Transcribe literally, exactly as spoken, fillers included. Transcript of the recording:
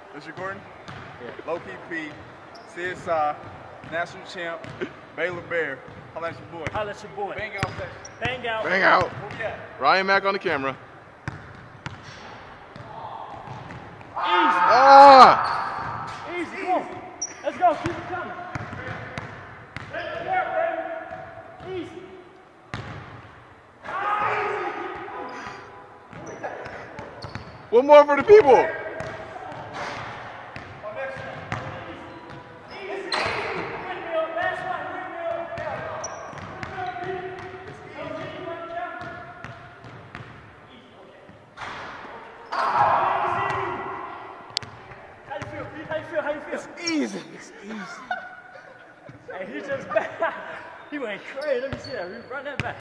Mister Gordon? Yeah. Low Key P, C S I, National Champ, Baylor Bear. Holla at your boy. Holla at your boy. Bang out session. Bang out. Bang out. Where we at? Ryan Mack on the camera. Easy. Ah! Easy. Come on. Let's go. Keep it coming. Let's work, baby. Easy. One more for the people. It's Easy. It's easy. Hey, he just back. He went crazy. Let me see that. Run that back.